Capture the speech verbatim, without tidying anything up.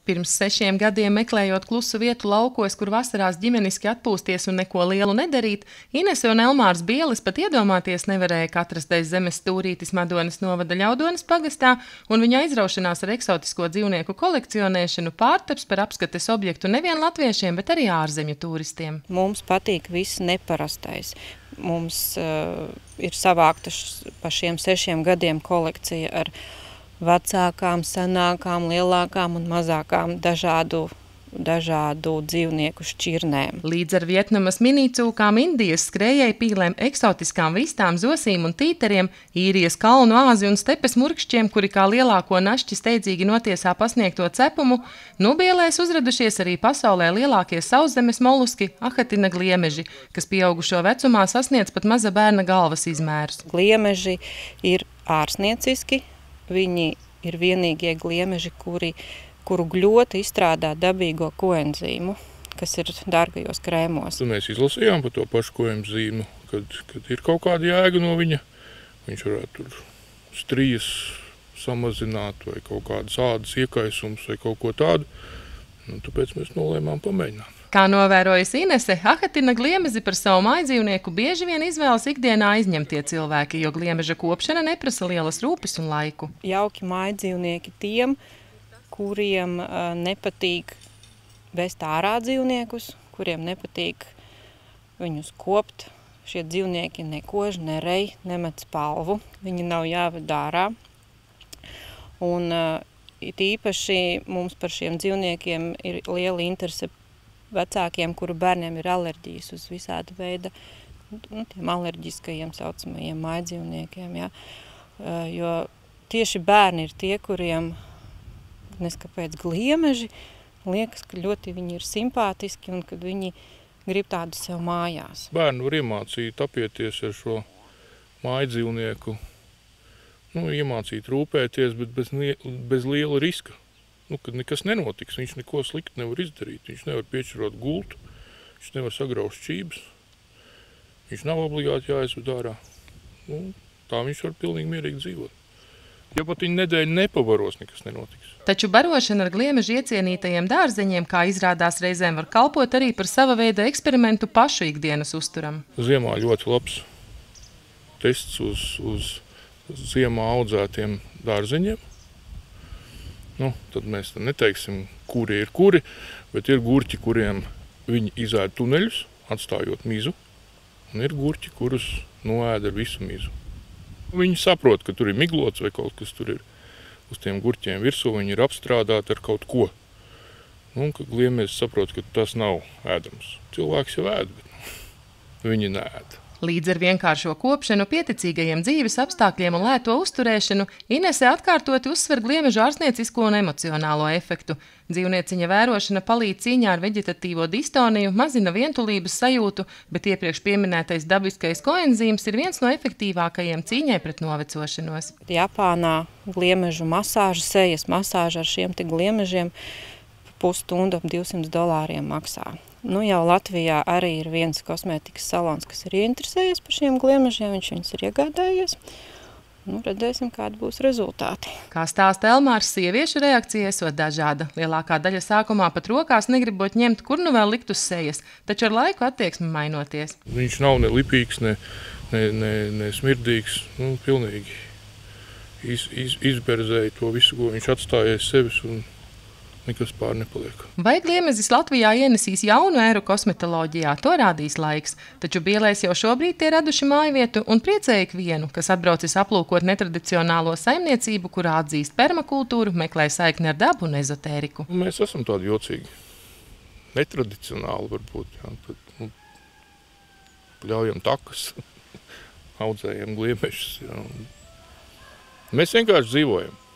Pirms sešiem gadiem meklējot klusu vietu laukos, kur vasarās ģimeniski atpūsties un neko lielu nedarīt, Inese un Elmārs Bielis pat iedomāties nevarēja, ka atrastais zemes stūrītis Madonas novada Ļaudonas pagastā, un viņa aizraušanās ar eksotisko dzīvnieku kolekcionēšanu pārtaps par apskates objektu nevien latviešiem, bet arī ārzemju turistiem. Mums patīk viss neparastais. Mums uh, ir savākta pa šiem sešiem gadiem kolekcija ar vecākām, senākām, lielākām un mazākām dažādu, dažādu dzīvnieku šķirnēm. Līdz ar Vietnamas minīcūkām, Indijas skrējēju pīlēm, eksotiskām vistām, zosīm un tīteriem, Īrijas kalnu āzi un stepes murkšķiem, kuri kā lielāko našķi steidzīgi notiesā pasniegto cepumu, Nubielēs uzradušies arī pasaulē lielākie sauszemes moluski ahatina gliemeži, kas pieaugušo vecumā sasniedz pat maza bērna galvas izmērus. Gliemeži ir ārsnieciski. Viņi ir vienīgie gliemeži, kuri, kuru gļota izstrādā dabīgo koenzīmu, kas ir dārgajos krēmos. Tad mēs izlasījām par to pašu koenzīmu, kad, kad ir kaut kāda jēga no viņa. Viņš varētu tur strijas samazināt vai kaut kādas ādas iekaisums vai kaut ko tādu. Un tāpēc mēs nolēmām pamēģināt. Kā novērojas Inese, ahatina gliemezi par savu mājdzīvnieku bieži vien izvēlas ikdienā aizņemtie cilvēki, jo gliemeža kopšana neprasa lielas rūpes un laiku. Jauki mājdzīvnieki tiem, kuriem uh, nepatīk vest ārā dzīvniekus, kuriem nepatīk viņus kopt. Šie dzīvnieki nekož, nerej, nemet spalvu, viņi nav jāved ārā. Un uh, it īpaši mums par šiem dzīvniekiem ir liela interese vecākiem, kuru bērniem ir alerģijas uz visāda veida, nu, tiem alerģiskajiem saucamajiem mājdzīvniekiem. Ja? Jo tieši bērni ir tie, kuriem, neskapēc gliemeži, liekas, ka ļoti viņi ir simpātiski un kad viņi grib tādu sev mājās. Bērnu var iemācīt apieties ar šo mājdzīvnieku, nu, iemācīt rūpēties, bet bez, bez liela riska. Nu, kad nekas nenotiks, viņš neko slikti nevar izdarīt. Viņš nevar piečurot gultu, viņš nevar sagraust šķības, viņš nav obligāti jāizved ārā. Nu, tā viņš var pilnīgi mierīgi dzīvot. Ja pat viņa nedēļu nepavaros, nekas nenotiks. Taču barošana ar gliemežu iecienītajiem dārzeņiem, kā izrādās reizēm, var kalpot arī par sava veida eksperimentu pašu ikdienas uzturam. Ziemā ļoti labs tests uz, uz ziemā audzētiem dārzeņiem. Nu, tad mēs neteiksim, kuri ir kuri, bet ir gurķi, kuriem viņi izēd tuneļus, atstājot mizu, un ir gurķi, kurus noēd ar visu mizu. Viņi saprot, ka tur ir miglots vai kaut kas tur ir uz tiem gurķiem virsū, viņi ir apstrādāti ar kaut ko. Un ka gliemežs saprot, ka tas nav ēdams. Cilvēks jau ēd, bet viņi neēd. Līdz ar vienkāršo kopšanu, pieticīgajiem dzīves apstākļiem un lēto uzturēšanu, Inese atkārtoti uzsver gliemežu ārsniecisko un emocionālo efektu. Dzīvnieciņa vērošana palīdz cīņā ar veģetatīvo distoniju, mazina vientulības sajūtu, bet iepriekš pieminētais dabiskais koenzīms ir viens no efektīvākajiem cīņai pret novecošanos. Japānā gliemežu masāža, sejas masāža ar šiem te gliemežiem pusstundu ap divsimt dolāriem maksā. Nu, jau Latvijā arī ir viens kosmētikas salons, kas ir ieinteresējies par šiem gliemežiem, viņš viņus ir iegādājies. Nu, redzēsim, kādi būs rezultāti. Kā stāsta Elmārs, sieviešu reakcija esot dažāda. Lielākā daļa sākumā pat rokās negribot ņemt, kur nu vēl likt uz sejas, taču ar laiku attieksmi mainoties. Viņš nav ne lipīgs, ne, ne, ne, ne smirdīgs, nu, pilnīgi iz, iz, izberzēja to visu, ko viņš atstājies sevis un nekas pār nepaliek. Vai gliemezis Latvijā ienesīs jaunu ēru kosmetoloģijā, to rādīs laiks, taču Bielēs jau šobrīd tie raduši mājvietu un priecēja ikvienu, kas atbraucis aplūkot netradicionālo saimniecību, kurā atzīst permakultūru, meklē saikni ar dabu un ezotēriku. Mēs esam tādi jocīgi, netradicionāli varbūt, jā, tad, nu, ļaujam takas, audzējam gliemežus, jā. Mēs vienkārši dzīvojam.